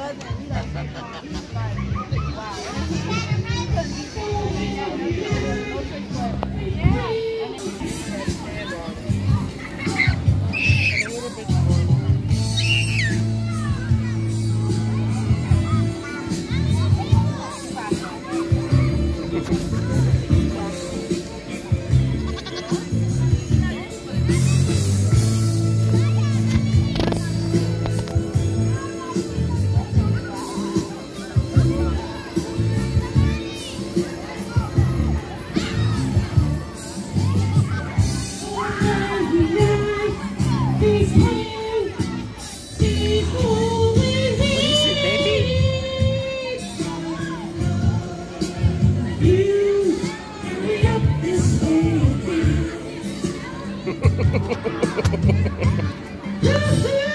doesn't. He like, he's like, wow. And he couldn't be cool. No trick, but yeah. And then he stand on it. And a little bit more. Yes,